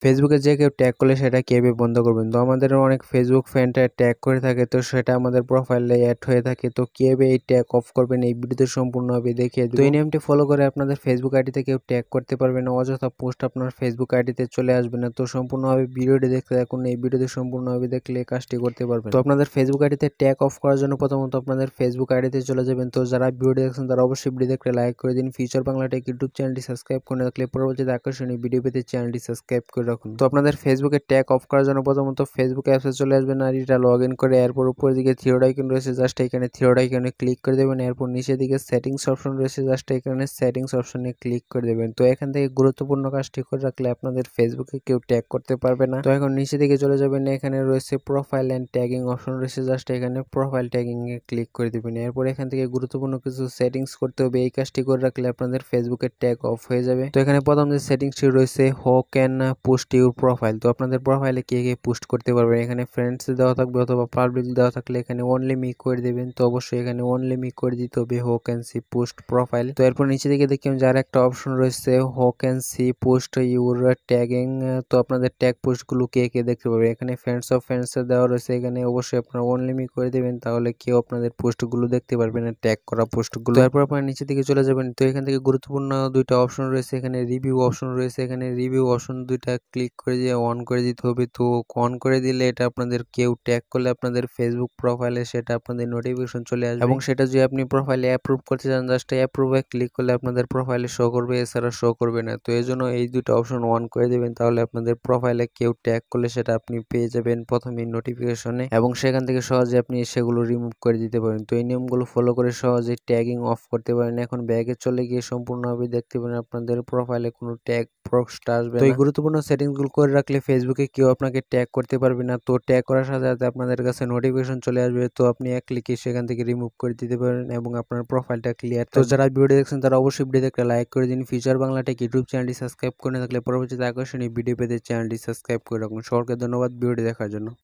ফেসবুকে যে কেউ ট্যাগ করলে সেটা কিভাবে বন্ধ করবেন। তো আমাদের অনেক ফেসবুক ফ্রেন্ডরা ট্যাগ করে থাকে, তো সেটা আমাদের প্রোফাইলে অ্যাড হয়ে থাকে। তো কিভাবে এই ট্যাগ অফ করবেন এই ভিডিওতে সম্পূর্ণভাবে দেখিয়ে দেব। তো এই নিয়মটি ফলো করে আপনাদের ফেসবুক আইডিতে কেউ ট্যাগ করতে পারবে না, অযথা পোস্ট আপনার ফেসবুক আইডিতে চলে আসবে না। তো সম্পূর্ণভাবে ভিডিওটি দেখতে থাকুন, এই ভিডিওতে সম্পূর্ণভাবে দেখলে এই কাজটি করতে পারবেন। তো আপনাদের ফেসবুক আইডিতে ট্যাগ অফ করার জন্য প্রথমত আপনাদের ফেসবুক আইডিতে চলে যাবেন। তো যারা ভিডিওটি দেখছেন তারা অবশ্যই ভিডিও দেখলে লাইক করে দিন। ফিউচার বাংলা টেক ইউটিউব চ্যানেলটি সাবস্ক্রাইব করে রাখলে পরবর্তীতে আকর্ষণীয় ভিডিও পেতে চ্যানেলটি সাবস্ক্রাইব করে রাখুন। তো আপনাদের ফেসবুকে ট্যাগ অফ করার জন্য প্রথমত ফেসবুক অ্যাপসে চলে আসবেন আর এটা লগ ইন করে এরপর উপরের দিকে থ্রি ডট আইকন রয়েছে, জাস্ট এখানে থ্রি ডট আইকনে ক্লিক করে দেবেন। এরপর নিচের দিকে সেটিংস অপশন রয়েছে, জাস্ট এখানে সেটিংস অপশনে ক্লিক করে দেবেন। তো এখান থেকে গুরুত্বপূর্ণ কাজটি করে রাখলে আপনাদের ফেসবুকে কেউ ট্যাগ করতে পারবে না। তো এখন নিচে দিকে চলে যাবেন, এখানে রয়েছে প্রোফাইল অ্যান্ড ট্যাগিং অপশন রয়েছে, জাস্ট এখানে প্রোফাইল ট্যাগিং এ ক্লিক করে দেবেন। এরপর এখান থেকে গুরুত্বপূর্ণ কিছু সেটিংস করতে হবে, এই কাজটি করে রাখলে আপনাদের ফেসবুকের ট্যাগ অফ হয়ে যাবে। তো এখানে প্রথম যে সেটিংসটি রয়েছে who can post your profile. তো আপনাদের প্রোফাইলে কে কে পোস্ট করতে পারবেন, এখানে ফ্রেন্ডস দেওয়া থাকবে অথবা পাবলিক দেওয়া থাকলে এখানে অনলি মি করে দেবেন। তো অবশ্যই এখানে অনলি মি করে দিতে হবে হো ক্যান সি পোস্ট প্রোফাইল। তো এরপর নিচে দিকে দেখবেন যার একটা অপশন রয়েছে who can see post your tagging. তো আপনাদের ট্যাগ পোস্ট গুলো কে কে দেখতে পাবে, এখানে ফ্রেন্ডস অফ ফ্রেন্ডস দেওয়া রয়েছে, এখানে অবশ্যই আপনারা অনলি মি করে দেবেন, তাহলে কেউ আপনাদের পোস্ট গুলো দেখতে পারবে না, ট্যাগ করা পোস্ট গুলো। তারপর আপনারা নিচে দিকে চলে যাবেন। তো এখান থেকে গুরুত্বপূর্ণ দুইটা অপশন রয়েছে, এখানে রিভিউ অপশন রয়েছে, এখানে রিভিউ অপশন দুইটা ক্লিক করে দিয়ে অন করে দিতে হবে। তো অন করে দিলে এটা আপনাদের কেউ ট্যাগ করলে আপনাদের ফেসবুক প্রোফাইলে সেটা আপনাদের নোটিফিকেশন চলে আসবে এবং সেটা যদি আপনি প্রোফাইলে অ্যাপ্রুভ করতে চান জাস্ট অ্যাপ্রুভে ক্লিক করলে আপনাদের প্রোফাইলে শো করবে, এছাড়া শো করবে না। তো এই জন্য এই দুটো অপশন অন করে দেবেন, তাহলে আপনাদের প্রোফাইলে কেউ ট্যাগ করলে সেটা আপনি পেয়ে যাবেন প্রথমেই নোটিফিকেশনে এবং সেখান থেকে সহজে আপনি সেগুলো রিমুভ করে দিতে পারেন। তো এই নিয়মগুলো ফলো করে সহজে ট্যাগিং অফ করতে পারেন। এখন ব্যাগে চলে গিয়ে সম্পূর্ণভাবে দেখতে পারেন আপনাদের প্রোফাইলে কোনো ট্যাগ পোস্ট আসবে না। তো এই গুরুত্বপূর্ণ সেটিংসগুলো করে রাখলে ফেসবুকে কেউ আপনাকে ট্যাগ করতে পারবে না। তো ট্যাগ করার সাথে সাথে আপনাদের কাছে নোটিফিকেশন চলে আসবে, তো আপনি এক ক্লিকে সেখান থেকে রিমুভ করে দিতে পারেন এবং আপনার প্রোফাইলটা ক্লিয়ার। তো যারা ভিডিও দেখছেন তারা অবশ্যই ভিডিওতে একটা লাইক করে দিন। ফিউচার বাংলা টেক ইউটিউব চ্যানেলটি সাবস্ক্রাইব করে থাকলে পরবর্তীতে আকর্ষণীয় ভিডিও পেতে চ্যানেলটি সাবস্ক্রাইব করে রাখুন। সবাইকে ধন্যবাদ ভিডিওটি দেখার জন্য।